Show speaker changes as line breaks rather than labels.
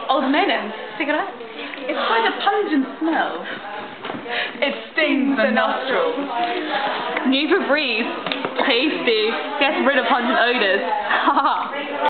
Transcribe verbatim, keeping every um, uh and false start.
Old Maiden, cigarette. It's quite a pungent smell. It stings the nostrils.
New Febreeze, tasty, gets rid of pungent odours. Haha.